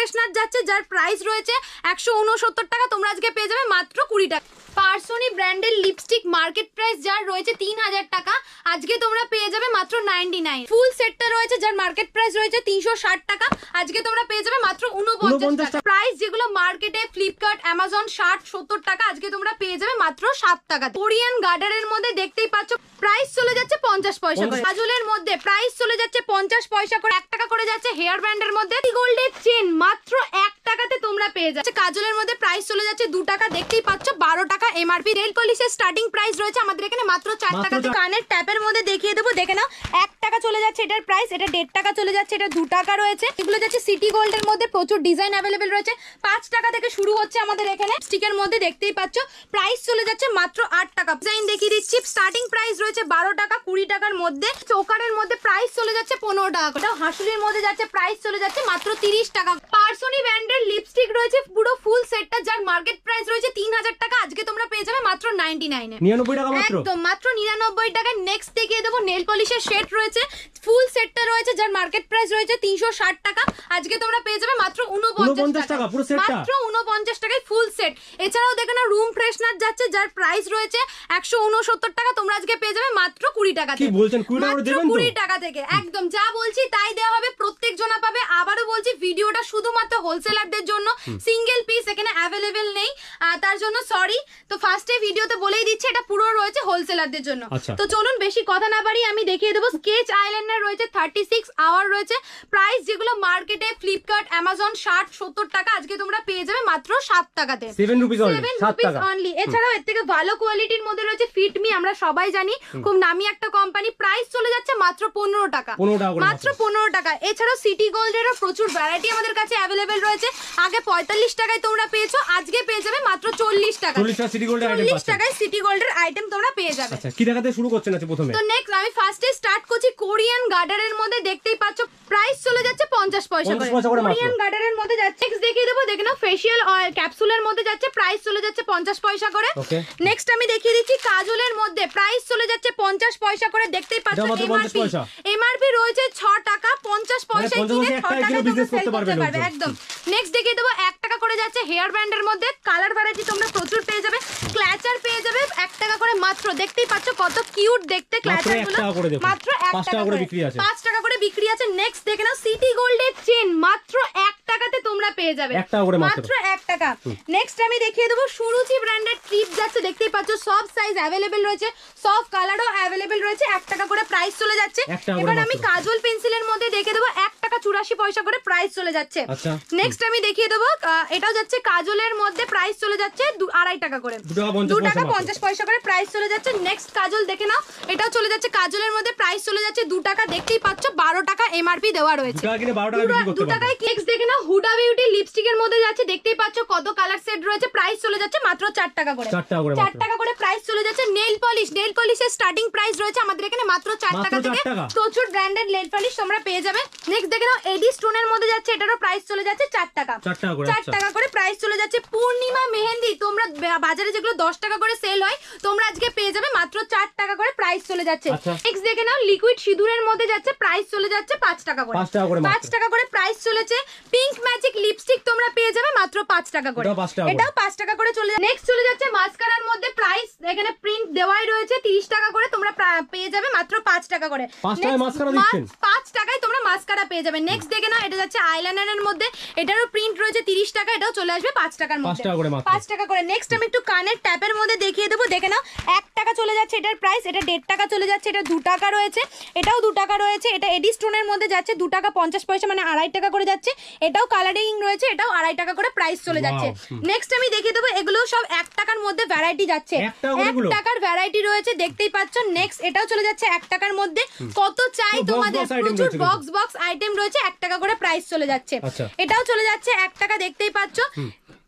Freshener যাচ্ছে যার price রয়েছে 169 টাকা, তোমরা আজকে পেয়ে যাবে মাত্র 20 টাকা। পার্সোনি ব্র্যান্ডের লিপস্টিক মার্কেট প্রাইস যার রয়েছে 3000 টাকা, আজকে তোমরা পেয়ে যাবে মাত্র 99। ফুল সেটটা রয়েছে যার মার্কেট প্রাইস রয়েছে 360 টাকা, আজকে তোমরা পেয়ে যাবে মাত্র 49 টাকা। প্রাইস যেগুলো মার্কেটে ফ্লিপকার্ট অ্যামাজন 60-70 টাকা, আজকে তোমরা পেয়ে যাবে মাত্র 7 টাকা। কোরিয়ান গার্ডারের মধ্যে দেখতেই পাচ্ছ প্রাইস চলে যাচ্ছে 50 পয়সা করে। কাজলের মধ্যে প্রাইস চলে যাচ্ছে 50 পয়সা করে, 1 টাকা করে যাচ্ছে। হেয়ার ব্যান্ডের মধ্যে গোল্ডের চেন মাত্র 1 টাকাতে তোমরা পেয়ে যাচ্ছে। কাজলের মধ্যে প্রাইস চলে যাচ্ছে 2 টাকা, দেখতেই পাচ্ছ 12 টাকা এমআরপি। নেল পলিশের স্টার্টিং প্রাইস রয়েছে আমাদের এখানে মাত্র 4 টাকা। কানের ট্যাপের মধ্যে দেখিয়ে দেবো, দেখে নাও 1 টাকা চলে যাচ্ছে এটার প্রাইস, এটা 1.5 টাকা চলে যাচ্ছে, এটা 2 টাকা রয়েছে। এগুলো যাচ্ছে সিটি গোল্ডের মধ্যে, প্রচুর ডিজাইন অ্যাভেলেবেল রয়েছে। 5 টাকা থেকে শুরু হচ্ছে আমাদের এখানে। স্টিকের মধ্যে দেখতেই পাচ্ছ প্রাইস চলে যাচ্ছে মাত্র 8 টাকা। ডিজাইন দেখিয়ে দিচ্ছি, স্টার্টিং প্রাইস রয়েছে 12 টাকা 20 টাকার মধ্যে। চোকারের মধ্যে প্রাইস চলে যাচ্ছে 15 টাকা। ওটাও হাসুলির মধ্যে যাচ্ছে প্রাইস চলে যাচ্ছে মাত্র 30 টাকা। পার্সোনি ব্র্যান্ডের লিপস্টিক রয়েছে পুরো ফুল সেটটা যার মার্কেট প্রাইস রয়েছে 3000 টাকা, আজকে তোমরা পেয়ে যাবে মাত্র 99 এ। 99 টাকা মাত্র, একদম মাত্র 99 টাকা। নেক্সট দেখিয়ে দেবো নেল পলিশের সেট রয়েছে, ফুল সেটটা রয়েছে যার মার্কেট প্রাইস রয়েছে 360 টাকা, আজকে তোমরা পেয়ে যাবে মাত্র 49 টাকা। পুরো সেটটা মাত্র 49 টাকায় ফুল সেট। এছাড়াও দেখো না রুম ফ্রেশনার যাচ্ছে যার প্রাইস রয়েছে 169 টাকা, তোমরা আজকে পেয়ে যাবে মাত্র 20 টাকা। কি বলছেন 20 টাকা করে দেবেন তো? 20 টাকা থেকে একদম যা বলছি তাই দেওয়া হবে, প্রত্যেক জনা পাবে। আবারও বলছি ভিডিওটা শুধুমাত্র হোলসেলারদের জন্য, সিঙ্গেল পিস এখানে অ্যাভেলেবেল নেই, তার জন্য সরি। তো ফার্স্টে ভিডিওতে বলেই দিচ্ছি এটা পুরো রয়েছে হোলসেলারদের জন্য। তো চলুন বেশি কথা না বাড়ি আমি দেখিয়ে দেবো। স্কেচ আইলাইনার রয়েছে 36 আওয়ার রয়েছে, প্রাইস যেগুলো মার্কেটে ফ্লিপকার্ট অ্যামাজন 60-70 টাকা, আজকে তোমরা পেয়ে যাবে মাত্র 7 টাকাতে, 7 রুপিস অনলি। এছাড়াও এর থেকে ভালো কোয়ালিটির মধ্যে রয়েছে ফিটমি, আমরা সবাই জানি খুব নামি একটা কোম্পানি, প্রাইস চলে যাচ্ছে মাত্র 15 টাকা, মাত্র 15 টাকা। এছাড়াও সিটি গোল্ডেরও প্রচুর ভ্যারাইটি আমাদের কাছে অ্যাভেলেবেল রয়েছে। আগে 45 টাকায় তোমরা পেয়েছো, আজকে পেয়ে যাবে মাত্র 40 টাকা। 40 টাকায় সিটি গোল্ডের আইটেম তোমরা পেয়ে যাবে। আচ্ছা কি দেখাতে শুরু করছেন আছে প্রথমে? তো নেক্সট আমি ফার্স্টে স্টার্ট করছি কোরিয়ান গার্ডারের মধ্যে, দেখতেই পাচ্ছ প্রাইস চলে যাচ্ছে 50 পয়সা করে। কোরিয়ান গার্ডারের মধ্যে যাচ্ছে। নেক্সট দেখিয়ে দেবো, দেখে নাও ফেশিয়াল অয়েল ক্যাপসুলের মধ্যে যাচ্ছে, প্রাইস চলে যাচ্ছে 50 পয়সা করে। নেক্সট আমি দেখিয়ে দিচ্ছি কাজলের মধ্যে, প্রাইস চলে যাচ্ছে 50 পয়সা করে, দেখতেই পাচ্ছ। এমআরপি রয়েছে 6 টাকা 50 পয়সা, কিনে 6 টাকা বিজনেস করতে পারবে একদম। নেক্সট দেখিয়ে দেবো 1 টাকা করে যাচ্ছে হেয়ার ব্যান্ডের মধ্যে, কালার ভ্যারাইটি তোমরা প্রচুর পেয়ে যাবে। ক্ল্যাচার পেয়ে যাবে 1 টাকা করে মাত্র, দেখতেই পাচ্ছ কত কিউট দেখতে ক্ল্যাচার গুলো, মাত্র 1 টাকা করে বিক্রি আছে, 5 টাকা করে বিক্রি আছে। নেক্সট দেখে নাও সিটি গোল্ডের চেন মাত্র 1 টাকাতে তোমরা পেয়ে যাবে, মাত্র 1 টাকা। নেক্সট আমি দেখিয়ে দেবো সুরুচি ব্র্যান্ডের ট্রিপ যাচ্ছে, দেখতেই পাচ্ছ সব সাইজ অ্যাভেলেবেল রয়েছে, সব কালারও অ্যাভেলেবেল রয়েছে, 1 টাকা করে প্রাইস চলে যাচ্ছে। এবার আমি কাজল পেন্সিলের মধ্যে দেখে দেবো 1 টাকা 84 পয়সা করে প্রাইস চলে যাচ্ছে। নেক্সট আমি দেখিয়ে দেবো এটাও যাচ্ছে কাজলের মধ্যে, প্রাইস চলে যাচ্ছে 2.5 টাকা করে, 2 টাকা 50 পয়সা করে প্রাইস চলে যাচ্ছে। নেক্সট কাজল দেখে নাও, এটাও চলে যাচ্ছে কাজলের মধ্যে, প্রাইস চলে যাচ্ছে 2 টাকা, দেখতেই পাচ্ছ 12 টাকা এমআরপি দেওয়া রয়েছে, 2 টাকায়। নেক্সট দেখে নাও হুডা বিউটি লিপস্টিকের মধ্যে যাচ্ছে, দেখতেই পাচ্ছ কত কালার সেট রয়েছে, প্রাইস চলে যাচ্ছে মাত্র 4 টাকা করে, 4 টাকা করে প্রাইস চলে যাচ্ছে। নেল পলিশের স্টার্টিং প্রাইস রয়েছে আমাদের এখানে মাত্র 4 টাকা থেকে, প্রচুর ব্র্যান্ডেড নেল পলিশ তোমরা পেয়ে যাবে। নেক্সট দেখে নাও এডি স্টোনের মধ্যে যাচ্ছে, এটারও প্রাইস চলে যাচ্ছে 4 টাকা, 4 টাকা করে প্রাইস চলে যাচ্ছে। পূর্ণিমা মেহেন্দি তোমরা বাজারে যেগুলো 10 টাকা করে সেল হয়, তোমরা আজকে পেয়ে যাবে মাত্র 4 টাকা করে প্রাইস চলে যাচ্ছে। নেক্সট দেখে নাও লিকুইড সিঁদুরের মধ্যে যাচ্ছে, প্রাইস চলে যাচ্ছে 5 টাকা করে, 5 টাকা করে প্রাইস চলেছে। পিঙ্ক ম্যাজিক লিপস্টিক তোমরা পেয়ে যাবে মাত্র 5 টাকা করে, এটাও 5 টাকা করে চলে যাচ্ছে। নেক্সট চলে যাচ্ছে মাস্কারার মধ্যে, প্রাইস এখানে প্রিন্ট দেওয়াই রয়েছে 30 টাকা করে, তোমরা পেয়ে যাবে মাত্র 5 টাকা করে, 5 টাকায় তোমরা মাস্কারা পেয়ে যাবে। নেক্সট দেখে নাও এটা যাচ্ছে আইলাইনারের মধ্যে, এটারও প্রিন্ট রয়েছে 30 টাকা, এটাও চলে আসবে 5 টাকার মধ্যে, 5 টাকা করে। নেক্সট আমি একটু কানের ট্যাপের মধ্যে দেখিয়ে দেবো, দেখে নাও 1 টাকা চলে যাচ্ছে এটার প্রাইস, এটা 1.5 টাকা চলে যাচ্ছে, এটা 2 টাকা রয়েছে, এটাও 2 টাকা রয়েছে। এটা এডি স্টোনের মধ্যে যাচ্ছে 2 টাকা 50 পয়সা, মানে 2.5 টাকা করে যাচ্ছে, এটাও কালারিং রয়েছে, এটাও 2.5 টাকা করে প্রাইস চলে যাচ্ছে। নেক্সট আমি দেখিয়ে দেবো এগুলো সব 1 টাকার মধ্যে ভ্যারাইটি যাচ্ছে, 1 টাকার ভ্যারাইটি রয়েছে, দেখতেই পাচ্ছ। নেক্সট এটাও চলে যাচ্ছে 1 টাকার মধ্যে, কত চাই তোমাদের, প্রচুর বক্স আইটেম রয়েছে, 1 টাকা করে প্রাইস চলে যাচ্ছে। এটাও চলে যাচ্ছে 1 টাকা, দেখতেই পাচ্ছ।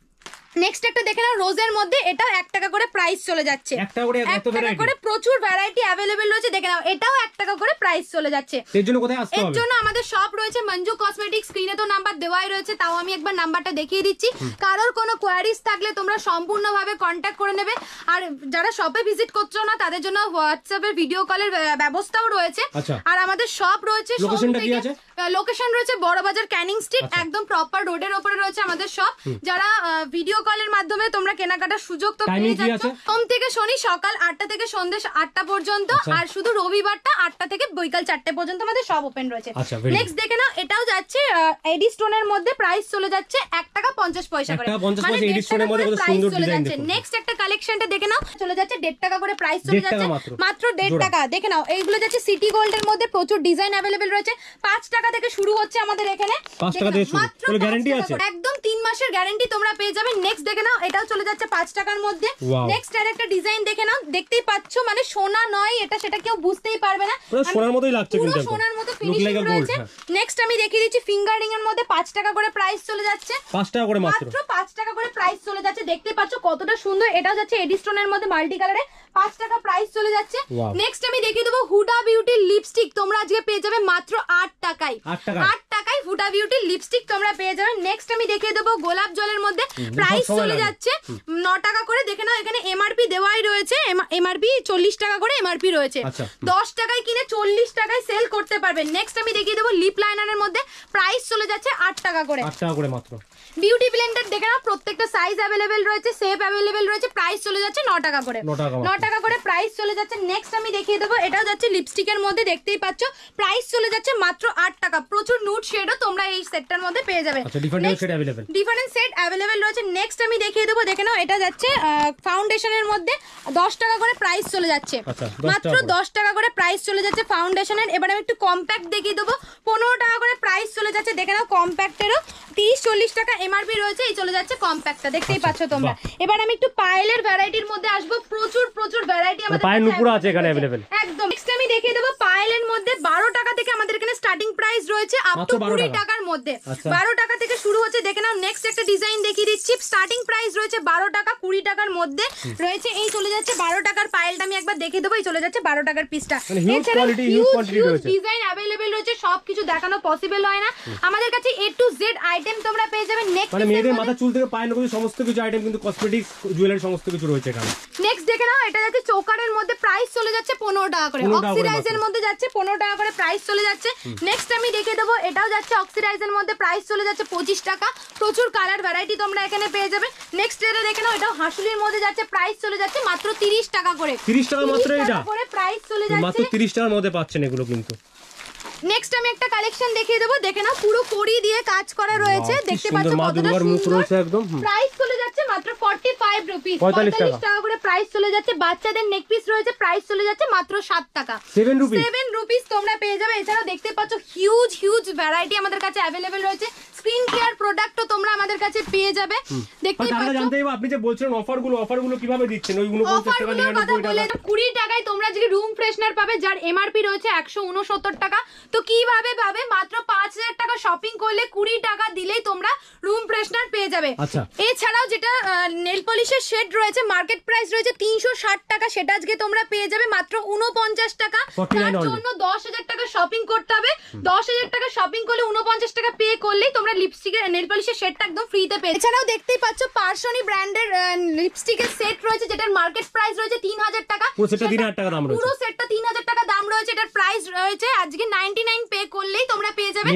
নেক্সট একটা দেখে নাও রোজের মধ্যে, এটাও 1 টাকা করে প্রাইস চলে যাচ্ছে। 1 টাকা করে এত ভ্যারাইটি করে প্রচুর ভ্যারাইটি अवेलेबल রয়েছে, দেখে নাও এটাও 1 টাকা করে প্রাইস চলে যাচ্ছে। এর জন্য কোথায় আসতে হবে? এর জন্য আমাদের শপ রয়েছে মঞ্জু কসমেটিক্স, স্ক্রিনে তো নাম্বার দেওয়াই রয়েছে, তাও আমি একবার নাম্বারটা দেখিয়ে দিচ্ছি। কারোর কোনো কোয়ারিজ থাকলে তোমরা সম্পূর্ণভাবে কন্ট্যাক্ট করে নেবে। আর যারা শপে ভিজিট করছো না তাদের জন্য হোয়াটসঅ্যাপে ভিডিও কলের ব্যবস্থাও রয়েছে। আর আমাদের শপ রয়েছে, লোকেশনটা কি আছে? লোকেশন রয়েছে বড়বাজার ক্যানিং স্ট্রিট, একদম প্রপার রোডের উপরে রয়েছে আমাদের শপ। যারা ভিডিও কলের মাধ্যমে তোমরা কেনাকাটার সুযোগ তো পেয়ে যাচ্ছ। সোম থেকে শনি সকাল 8টা থেকে সন্ধ্যে 8টা পর্যন্ত, আর শুধু রবিবারটা 8টা থেকে বিকাল 4টে পর্যন্ত আমাদের শপ ওপেন রয়েছে। নেক্সট দেখে নাও এটাও যাচ্ছে এডি স্টোনের মধ্যে, প্রাইস চলে যাচ্ছে 1 টাকা 50 পয়সা করে, মানে এডি স্টোনের মধ্যে কত সুন্দর ডিজাইন দেখো। নেক্সট একটা কালেকশনটা দেখে নাও, চলে যাচ্ছে 1.5 টাকা করে প্রাইস চলে যাচ্ছে, মাত্র 1.5 টাকা। দেখে নাও এইগুলো যাচ্ছে সিটি গোল্ডের মধ্যে, প্রচুর ডিজাইন अवेलेबल রয়েছে। 5 টাকা থেকে শুরু হচ্ছে আমাদের এখানে, 5 টাকা থেকে শুরু, কোনো গ্যারান্টি আছে? একদম 3 মাসের গ্যারান্টি তোমরা পেয়ে যাবে। নেক্সট দেখে নাও এটাও চলে যাচ্ছে 5 টাকার মধ্যে। নেক্সট আরেকটা ডিজাইন দেখে নাও, দেখতেই পাচ্ছো মানে সোনা নয় এটা, সেটা কেউ বুঝতেই পারবে না, পুরো সোনার মতোই লাগছে, কিন্তু সোনার মতো ফিনিশিং রয়েছে। নেক্সট আমি দেখিয়ে দিচ্ছি ফিঙ্গারিং এর মধ্যে 5 টাকা করে প্রাইস চলে যাচ্ছে, 5 টাকা করে মাত্র 5 টাকা করে প্রাইস চলে যাচ্ছে। দেখতে পাচ্ছো কতটা সুন্দর, এটাও যাচ্ছে এডি স্টোনের মধ্যে মাল্টি কালারে, 5 টাকা প্রাইস চলে যাচ্ছে। নেক্সট আমি দেখিয়ে দেবো হুডা বিউটি লিপস্টিক, তোমরা আজকে পেয়ে যাবে মাত্র 8 টাকায়। 8 টাকায় হুডা বিউটি লিপস্টিক তোমরা পেয়ে যাবে। নেক্সট আমি দেখিয়ে দেবো গোলাপ জলের মধ্যে, প্রাইস চলে যাচ্ছে 9 টাকা করে। দেখে নাও এখানে এমআরপি দেওয়াই রয়েছে, এমআরপি 40 টাকা করে এমআরপি রয়েছে, 10 টাকায় কিনে 40 টাকায় সেল করতে পারবে। নেক্সট আমি দেখিয়ে দেবো লিপ লাইনারের মধ্যে, প্রাইস চলে যাচ্ছে 8 টাকা করে, 8 টাকা করে মাত্র। বিউটি ব্লেন্ডার দেখে নাও প্রত্যেকটা সাইজ अवेलेबल রয়েছে, শেপ अवेलेबल রয়েছে, প্রাইস চলে যাচ্ছে 9 টাকা করে, 9 টাকা করে প্রাইস চলে যাচ্ছে। নেক্সট আমি দেখিয়ে দেবো এটাও যাচ্ছে লিপস্টিকের মধ্যে, দেখতেই পাচ্ছ প্রাইস চলে যাচ্ছে মাত্র 8 টাকা। প্রচুর নুড শেডও তোমরা এই সেটটার মধ্যে পেয়ে যাবে, ডিফারেন্ট সেট अवेलेबल রয়েছে। নেক্সট আমি দেখিয়ে দেবো, দেখে নাও এটা যাচ্ছে ফাউন্ডেশনের মধ্যে 10 টাকা করে প্রাইস চলে যাচ্ছে, মাত্র 10 টাকা করে প্রাইস চলে যাচ্ছে ফাউন্ডেশনের। এবার আমি একটু কম্প্যাক্ট দেখিয়ে দেবো, 15 টাকা করে প্রাইস চলে যাচ্ছে। দেখে নাও কম্প্যাক্টেরও 30-40 টাকা এমআরপি রয়েছে, এই চলে যাচ্ছে কম্প্যাক্টটা, দেখতেই পাচ্ছ তোমরা। এবার আমি একটু পায়েলের ভ্যারাইটির মধ্যে আসবো, প্রচুর ভ্যারাইটি আমাদের পায়েল নুপুর আছে এখানে अवेलेबल একদম। নেক্সট আমি দেখিয়ে দেবো পায়েলের মধ্যে 12 টাকা থেকে আমাদের এখানে স্টার্টিং প্রাইস রয়েছে, আপ টু 20 টাকার মধ্যে, 12 টাকা থেকে শুরু হচ্ছে। দেখে নাও নেক্সট একটা ডিজাইন দেখিয়ে দিচ্ছি, স্টার্টিং প্রাইস রয়েছে 12 টাকা, 20 টাকার মধ্যে রয়েছে, এই চলে যাচ্ছে 12 টাকার পায়েলটা আমি একবার দেখিয়ে দেবো, এই চলে যাচ্ছে 12 টাকার পিসটা। এছাড়া হিউজ ডিজাইন अवेलेबल রয়েছে, সবকিছু দেখানো পসিবল হয় না। আমাদের কাছে A to Z আইটেম তোমরা পেয়ে যাবে। নেক্সট মানে মেয়েদের মাথা চুল থেকে পায়ের নখের সমস্ত কিছু আইটেম, কিন্তু কসমেটিক্স জুয়েলারি সমস্ত কিছু রয়েছে এখানে। নেক্সট দেখে নাও এটা যাচ্ছে চোকারের মধ্যে, প্রাইস চলে যাচ্ছে 15 টাকা করে, অক্সিডাইজের মধ্যে যাচ্ছে 15 টাকা করে প্রাইস চলে যাচ্ছে। নেক্সট আমি দেখিয়ে দেবো এটাও যাচ্ছে অক্সিডাইজের মধ্যে, প্রাইস চলে যাচ্ছে 25 টাকা। প্রচুর কালার ভ্যারাইটি তোমরা এখানে পেয়ে যাবে। নেক্সট এটা দেখে নাও এটাও হাসুলির মধ্যে যাচ্ছে, প্রাইস চলে যাচ্ছে মাত্র 30 টাকা করে, 30 টাকা মাত্র, এটা করে প্রাইস চলে যাচ্ছে মাত্র 30 টাকার মধ্যে পাচ্ছেন এগুলো কিন্তু। নেক্সট আমি একটা কালেকশন দেখিয়ে দেবো, দেখে নাও পুরো কড়ি দিয়ে কাজ করা রয়েছে, দেখতে পাচ্ছ মা দুর্গার মুখ রয়েছে একদম। প্রাইস চলে যাচ্ছে মাত্র 45 রুপিস, 45 টাকা করে প্রাইস চলে যাচ্ছে। বাচ্চাদের নেক পিস রয়েছে, প্রাইস চলে যাচ্ছে মাত্র 7 টাকা, 7 রুপিস তোমরা পেয়ে যাবে। এছাড়াও দেখতে পাচ্ছ হিউজ ভ্যারাইটি আমাদের কাছে अवेलेबल রয়েছে, স্কিন কেয়ার প্রোডাক্টও তোমরা আমাদের কাছে পেয়ে যাবে। দেখতেই পাচ্ছ, জানতে হবে আপনি যে বলছেন অফারগুলো কিভাবে দিচ্ছেন, ওই 49 টাকা 99 টাকা, 20 টাকায় তোমরা যে রুম ফ্রেশনার পাবে, যার এমআরপি রয়েছে 169 টাকা। তো কিভাবে পাবে? মাত্র 5000 টাকা শপিং করলে 20 টাকা দিলেই তোমরা রুম ফ্রেশনার পেয়ে যাবে। এছাড়াও যেটা নেল পলিশের শেড রয়েছে, মার্কেট প্রাইস রয়েছে 360 টাকা, সেটা আজকে তোমরা পেয়ে যাবে মাত্র 49 টাকা। তার জন্য 10,000 টাকা শপিং করতে হবে, 10,000 টাকা শপিং করলে 49 টাকা পে করলেই তোমরা লিপস্টিকের নেল পলিশের শেডটা একদম ফ্রিতে পেয়ে। এছাড়াও দেখতেই পাচ্ছ পার্সনি ব্র্যান্ডের লিপস্টিকের সেট রয়েছে, যেটার মার্কেট প্রাইস রয়েছে 3000 টাকা, পুরো সেটটা 3000 টাকা দাম রয়েছে, পুরো সেটটা 3000 টাকা দাম রয়েছে। এটার প্রাইস রয়েছে আজকে 99 পে করলেই তোমরা পেয়ে যাবে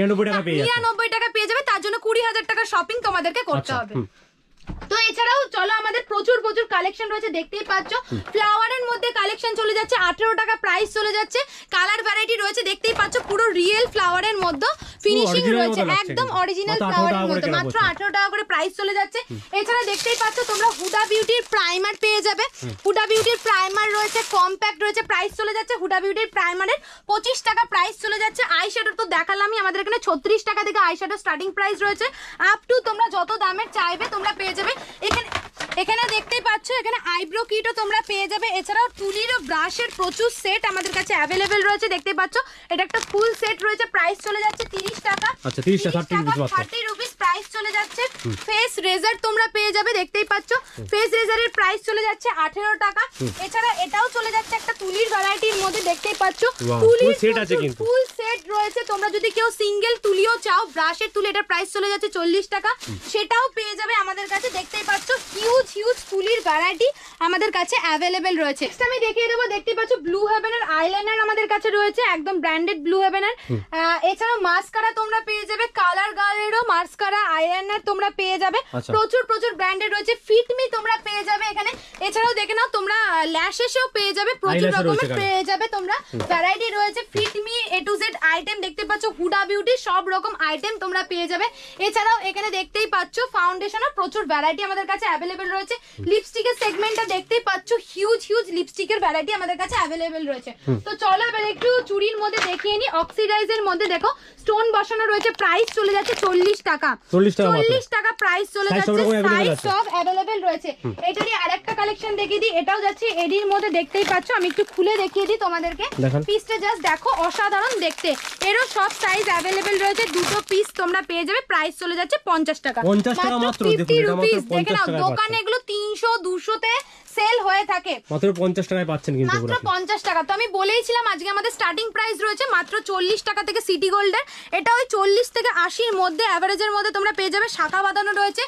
99 টাকা পেয়ে যাবে। তার জন্য 20,000 টাকা শপিং তোমাদেরকে করতে হবে। তো এছাড়াও চলো আমাদের প্রচুর কালেকশন রয়েছে, দেখতেই পাচ্ছ ফ্লাওয়ারের মধ্যে কালেকশন চলে যাচ্ছে 18 টাকা প্রাইস চলে যাচ্ছে। কালার ভ্যারাইটি রয়েছে, দেখতেই পাচ্ছ পুরো রিয়েল ফ্লাওয়ারের মধ্যে ফিনিশিং রয়েছে, একদম অরিজিনাল ফ্লাওয়ারের মধ্যে, মাত্র 18 টাকা করে প্রাইস চলে যাচ্ছে। এছাড়া দেখতেই পাচ্ছ তোমরা হুডা বিউটির প্রাইমার পেয়ে যাবে, হুডা বিউটির প্রাইমার রয়েছে, কম্প্যাক্ট রয়েছে, প্রাইস চলে যাচ্ছে হুডা বিউটির প্রাইমারের 25 টাকা প্রাইস চলে যাচ্ছে। আইশ্যাডো তো দেখালামই, আমাদের এখানে 36 টাকা থেকে আইশ্যাডো স্টার্টিং প্রাইস রয়েছে, আপ টু তোমরা যত দামের চাইবে তোমরা পেয়ে যাবে। এখানে দেখতেই পাচ্ছ এখানে আইব্রো কিটও তোমরা পেয়ে যাবে। এছাড়াও তুলির ও ব্রাশের প্রচুর সেট আমাদের কাছে अवेलेबल রয়েছে, দেখতেই পাচ্ছ এটা একটা ফুল সেট রয়েছে, প্রাইস চলে যাচ্ছে 30 টাকা। আচ্ছা 30 টাকা 30 রুপিস প্রাইস চলে যাচ্ছে ফেস রেজার, তোমরা পেয়ে যাবে দেখতেই পাচ্ছ ফেস রেজারের প্রাইস চলে যাচ্ছে 18 টাকা। এছাড়া এটাও চলে যাচ্ছে একটা তুলির ভ্যারাইটির মধ্যে, দেখতেই পাচ্ছ তুলির সেট আছে কিন্তু ফুল সেট রয়েছে। তোমরা যদি কেউ সিঙ্গেল তুলিও চাও, ব্রাশের তুলি, এটার প্রাইস চলে যাচ্ছে 40 টাকা, সেটাও পেয়ে যাবে আমাদের কাছে। দেখতেই পাচ্ছ হিউজ হিউজ তুলির ভ্যারাইটি আমাদের কাছে অ্যাভেলেবেল রয়েছে। নেক্সট আমি দেখিয়ে দেবো, দেখতেই পাচ্ছ ব্লু হেভেনের আইলাইনার আমাদের কাছে রয়েছে, একদম ব্র্যান্ডেড ব্লু হেভেনের। এছাড়াও মাস্কারা তোমরা পেয়ে যাবে, কালার গার্লেরও মাস্কারা আইলাইনার তোমরা পেয়ে যাবে, প্রচুর প্রচুর ব্র্যান্ডেড রয়েছে। ফিটমি তোমরা পেয়ে যাবে এখানে। এছাড়াও দেখে নাও তোমরা ল্যাশেসও পেয়ে যাবে, প্রচুর রকমের পেয়ে যাবে তোমরা, ভ্যারাইটি রয়েছে। Fit Me A to Z item দেখতে পাচ্ছ, হুডা বিউটি সব রকম আইটেম তোমরা পেয়ে যাবে। এছাড়াও এখানে দেখতেই পাচ্ছ ফাউন্ডেশনও প্রচুর ভ্যারাইটি আমাদের কাছে অ্যাভেলেবেল রয়েছে। লিপস্টিকের সেগমেন্টটা দেখতেই পাচ্ছ, হিউজ হিউজ লিপস্টিকের ভ্যারাইটি আমাদের কাছে অ্যাভেলেবেল রয়েছে। তো চলো এবার একটু চুড়ির মধ্যে দেখিয়ে নি। অক্সিডাইজের মধ্যে দেখো স্টোন বসানো রয়েছে, প্রাইস চলে যাচ্ছে 40 টাকা। 40 টাকা প্রাইস চলে যাচ্ছে, সাইজ সব অ্যাভেলেবেল রয়েছে। এটারই আরেকটা কালেকশন দেখিয়ে দিই, এটাও যাচ্ছে এডির মধ্যে, দেখতেই পাচ্ছ। আমি একটু খুলে দেখিয়ে দিই তোমাদেরকে, পিসটা জাস্ট দেখো, অসাধারণ দেখতে। এরও সব সাইজ অ্যাভেলেবেল রয়েছে, দুটো পিস তোমরা পেয়ে যাবে, প্রাইস চলে যাচ্ছে 50 টাকা, মাত্র 50 রুপিস। দেখে নাও দোকানে এগুলো 300-200 তে সেল হয়ে থাকে, মাত্র 50 টাকায় পাচ্ছেন কিন্তু, মাত্র 50 টাকা। তো আমি বলেইছিলাম আজকে আমাদের স্টার্টিং প্রাইস রয়েছে মাত্র 40 টাকা থেকে সিটি গোল্ডের। এটা ওই 40 থেকে 80-র মধ্যে এভারেজের মধ্যে তোমরা পেয়ে যাবে। শাখা বাঁধানো রয়েছে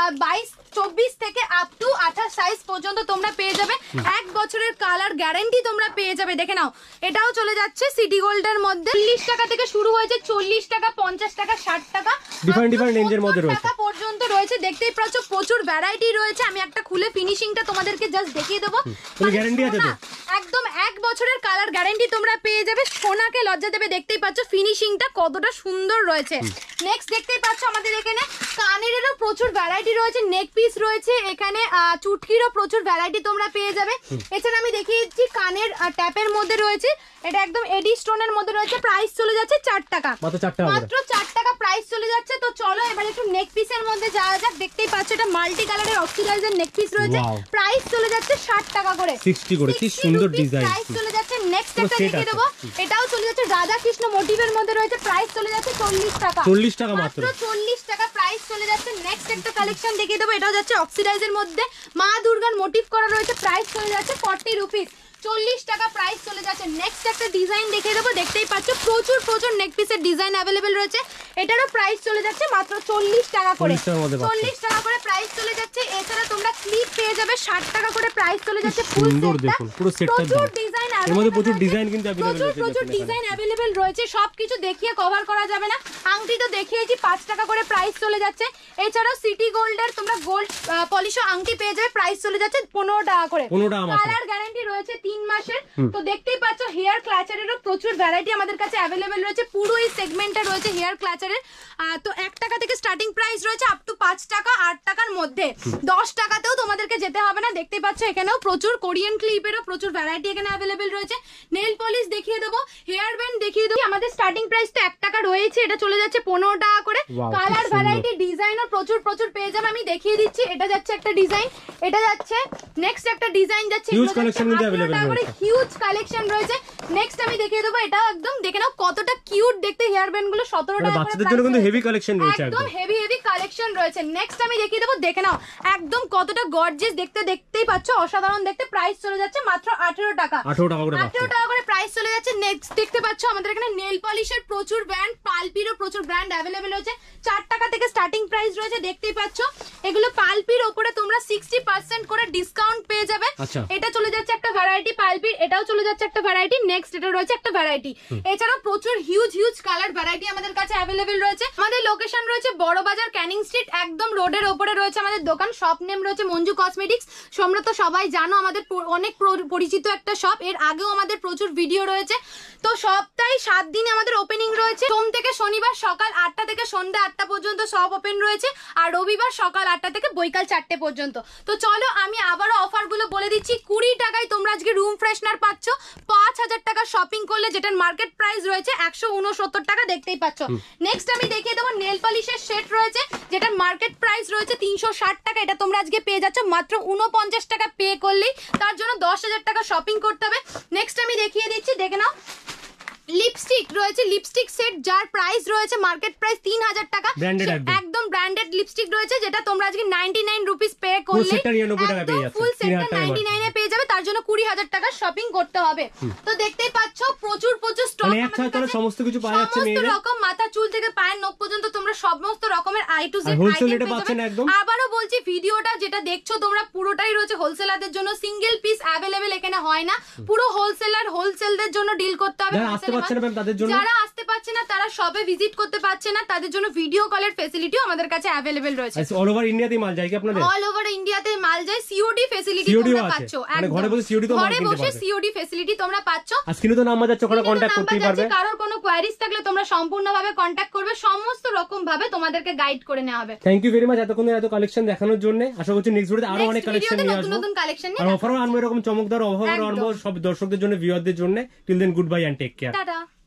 22-24 থেকে আপ টু 28 সাইজ পর্যন্ত তোমরা পেয়ে যাবে। 1 বছরের কালার গ্যারান্টি তোমরা পেয়ে যাবে। দেখে নাও এটাও চলে যাচ্ছে সিটি গোল্ডের মধ্যে। 40 টাকা থেকে শুরু হয়েছে, 40 টাকা, 50 টাকা, 60 টাকা, ডিফারেন্ট রেঞ্জের মধ্যে রয়েছে, টাকা পর্যন্ত রয়েছে। দেখতেই পাচ্ছ প্রচুর ভ্যারাইটি রয়েছে। আমি একটা খুলে ফিনিশিংটা তোমাদেরকে জাস্ট দেখিয়ে দেবো। গ্যারান্টি আছে তো একদম 1 বছরের কালার গ্যারান্টি তোমরা পেয়ে যাবে। সোনাকে লজ্জা দেবে, দেখতেই পাচ্ছ ফিনিশিংটা কতটা সুন্দর রয়েছে। নেক্সট দেখতেই পাচ্ছ আমাদের এখানে কানেরও প্রচুর ভ্যারাইটি রয়েছে, নেক পিস রয়েছে এখানে, চুটকিরও প্রচুর ভ্যারাইটি তোমরা পেয়ে যাবে। এছাড়া আমি দেখিয়ে দিচ্ছি কানের ট্যাপের মধ্যে রয়েছে, এটা একদম এডি স্টোনের মধ্যে রয়েছে, প্রাইস চলে যাচ্ছে 4 টাকা, মাত্র 4 টাকা প্রাইস চলে যাচ্ছে। তো চলো এবার একটু নেক পিসের মধ্যে যাওয়া যাক। দেখতেই পাচ্ছ এটা মাল্টি কালারের অক্সিডাইজের নেক পিস রয়েছে, প্রাইস চলে যাচ্ছে 60 টাকা করে, 60 করে, কি সুন্দর ডিজাইন, প্রাইস চলে যাচ্ছে। নেক্সট একটা দেখিয়ে দেবো, এটাও চলে যাচ্ছে রাধা কৃষ্ণ মোটিভের মধ্যে রয়েছে, প্রাইস চলে যাচ্ছে 40 টাকা, 40 টাকা মাত্র 40 টাকা প্রাইস চলে যাচ্ছে। নেক্সট একটা কালেকশন দেখিয়ে দেবো, এটাও যাচ্ছে অক্সিডাইজের মধ্যে, মা দুর্গার মোটিভ করা রয়েছে, প্রাইস চলে যাচ্ছে 40 রুপিস, 40 টাকা প্রাইস চলে যাচ্ছে। নেক্সট একটা ডিজাইন দেখিয়ে দেবো, দেখতেই পাচ্ছ প্রচুর প্রচুর নেক পিসের ডিজাইন অ্যাভেলেবেল রয়েছে। এটারও প্রাইস চলে যাচ্ছে মাত্র 40 টাকা করে, 40 টাকা করে প্রাইস চলে যাচ্ছে। এছাড়া তোমরা ক্লিপ পেয়ে যাবে 60 টাকা করে, প্রাইস চলে যাচ্ছে ফুল সেটটা, পুরো সেটটা প্রচুর ডিজাইন এর মধ্যে প্রচুর ডিজাইন কিন্তু अवेलेबल রয়েছে, প্রচুর ডিজাইন अवेलेबल রয়েছে, সবকিছু দেখিয়ে কভার করা যাবে না। আংটি তো দেখিয়েছি, 5 টাকা করে প্রাইস চলে যাচ্ছে। এছাড়াও সিটি গোল্ডের তোমরা গোল্ড পলিশও আংটি পেয়ে যাবে, প্রাইস চলে যাচ্ছে 15 টাকা করে, কালার গ্যারান্টি রয়েছে 3 মাসের। তো দেখতেই পাচ্ছ হেয়ার ক্লাচারেরও প্রচুর ভ্যারাইটি আমাদের কাছে अवेलेबल রয়েছে, পুরো এই সেগমেন্টটা রয়েছে হেয়ার ক্লাচারের। তো 1 টাকা থেকে স্টার্টিং প্রাইস রয়েছে আপ টু 5 টাকা, 8 টাকার মধ্যে, 10 টাকাতেও তোমাদেরকে যেতে হবে না। দেখতেই পাচ্ছ এখানেও প্রচুর কোরিয়ান ক্লিপেরও প্রচুর ভ্যারাইটি এখানে अवेलेबल রয়েছে। নেল পলিশ দেখিয়ে দেবো, হেয়ার ব্যান্ড দেখিয়ে দেবো। আমাদের স্টার্টিং প্রাইস তো 1 টাকা রয়েছে, এটা চলে যাচ্ছে 15 টাকা করে। কালার ভ্যারাইটি ডিজাইনও প্রচুর প্রচুর পেয়ে যাবে, আমি দেখিয়ে দিচ্ছি। এটা যাচ্ছে একটা ডিজাইন, এটা যাচ্ছে নেক্সট একটা ডিজাইন যাচ্ছে, হিউজ কালেকশন কিন্তু अवेलेबल রয়েছে, হিউজ কালেকশন রয়েছে। নেক্সট আমি দেখিয়ে দেবো, এটা একদম দেখে নাও কতটা কিউট দেখতে, হেয়ার ব্যান্ড গুলো 17 টাকা করে, বাচ্চাদের জন্য কিন্তু হেভি কালেকশন রয়েছে, একদম হেভি হেভি কালেকশন রয়েছে। নেক্সট আমি দেখিয়ে দেবো, দেখে নাও একদম কতটা গর্জিয়াস দেখতে, দেখতেই পাচ্ছ অসাধারণ দেখতে, প্রাইস চলে যাচ্ছে মাত্র 18 টাকা, 18 টাকা করে, 18 টাকা করে প্রাইস চলে যাচ্ছে। নেক্সট দেখতে পাচ্ছ আমাদের এখানে নেল পলিশের প্রচুর ব্র্যান্ড, পালপিরও প্রচুর ব্র্যান্ড अवेलेबल রয়েছে, 4 টাকা থেকে স্টার্টিং প্রাইস রয়েছে। দেখতেই পাচ্ছ এগুলো পালপির উপরে তোমরা 60% করে ডিসকাউন্ট পেয়ে যাবে। এটা চলে যাচ্ছে একটা ভ্যারাইটি পালপির, এটাও চলে যাচ্ছে একটা ভ্যারাইটি। নেক্সট এটা রয়েছে একটা ভ্যারাইটি। এছাড়াও প্রচুর হিউজ হিউজ কালার ভ্যারাইটি আমাদের কাছে अवेलेबल রয়েছে। আমাদের লোকেশন রয়েছে বড় বাজার ক্যানিং স্ট্রিট, একদম রোডের উপরে রয়েছে আমাদের দোকান। শপ নেম রয়েছে মঞ্জু কসমেটিক্স। তোমরা তো সবাই জানো আমাদের অনেক পরিচিত একটা শপ, এর আগেও আমাদের প্রচুর ভিডিও রয়েছে। তো সপ্তাহে 7 দিন আমাদের ওপেনিং রয়েছে, সোম থেকে শনিবার সকাল 8টা থেকে সন্ধ্যা 8টা পর্যন্ত সব ওপেন রয়েছে, আর রবিবার সকাল 8টা থেকে বৈকাল 4টে পর্যন্ত। তো চলো আমি আবারও অফারগুলো বলে দিচ্ছি। 20 টাকায় তোমরা আজকে রুম ফ্রেশনার পাচ্ছ, 5000 টাকা শপিং করলে যেটার মার্কেট প্রাইস রয়েছে 169 টাকা, দেখতেই পাচ্ছ। নেক্সট আমি দেখিয়ে দেবো নেল পলিশের সেট রয়েছে, যেটার মার্কেট প্রাইস রয়েছে 360 টাকা, এটা তোমরা আজকে পেয়ে যাচ্ছ মাত্র 49 টাকা পে করলেই, তার জন্য 10,000 টাকা শপিং করতে হবে। নেক্সট আমি দেখিয়ে দিচ্ছি, দেখে নাও লিপস্টিক রয়েছে, লিপস্টিক সেট যার প্রাইস রয়েছে মার্কেট প্রাইস 3000 টাকা, একদম ব্র্যান্ডেড ম্যাট লিপস্টিক রয়েছে, যেটা তোমরা আজকে 99 রুপিস পে ফুল করলে সেটটা 99 টাকা পেয়ে যাচ্ছে, ফুল 3000 সেটটা টাকা 99 এ পেয়ে যাবে। তার জন্য 20000 টাকা শপিং করতে হবে। তো দেখতেই পাচ্ছ প্রচুর স্টক, মানে এক ছাড়া সমস্ত কিছু পাওয়া যাচ্ছে সমস্ত মেয়েদের। রকম মাথা চুল থেকে পায়ের নখ পর্যন্ত তোমরা সমস্ত রকমের A to Z wholesale item রেটে পেয়ে পাচ্ছেন যাবে। একদম। আবারও বলছি, ভিডিওটা যেটা দেখছো তোমরা পুরোটাই রয়েছে হোলসেলারদের জন্য, সিঙ্গেল পিস অ্যাভেলেবেল এখানে হয় না, পুরো হোলসেলদের জন্য ডিল করতে হবে। যারা আসতে পারছে না ম্যাম তাদের জন্য, যারা আসতে পারছে না, তারা শপে ভিজিট করতে পারছে না, তাদের জন্য ভিডিও কলের ফেসিলিটিও আমাদের কাছে অ্যাভেলেবেল রয়েছে। অল ওভার ইন্ডিয়াতে মাল যায় কি আপনাদের? অল ওভার ইন্ডিয়াতে মাল যায়, সিওডি ফেসিলিটি COD তোমরা আছে। পাচ্ছ। মানে একদম। ঘরে বসে COD তো মাল ঘরে কিনতে বসে পারবে। সিওডি ফেসিলিটি তোমরা পাচ্ছ। আজকে তো নাম্বার যাচ্ছে, ওখানে কন্ট্যাক্ট করতেই পারবে। কারোর কোনো কোয়ারিজ থাকলে তোমরা সম্পূর্ণভাবে কন্ট্যাক্ট করবে, সমস্ত রকম ভাবে তোমাদেরকে গাইড করে নেওয়া হবে। থ্যাংক ইউ ভেরি মাচ এতক্ষণ এত কালেকশন দেখানোর জন্য। আশা করছি নেক্সট ভিডিওতে আরো অনেক নেক্সট কালেকশন ভিডিওতে নিয়ে নতুন আসবো, নতুন কালেকশন আর নিয়ে অফারও আনবো এরকম চমকদার অফার একদম। আনবো সব দর্শকদের জন্য, ভিউয়ারদের জন্য। Till then good bye and take care. Tata.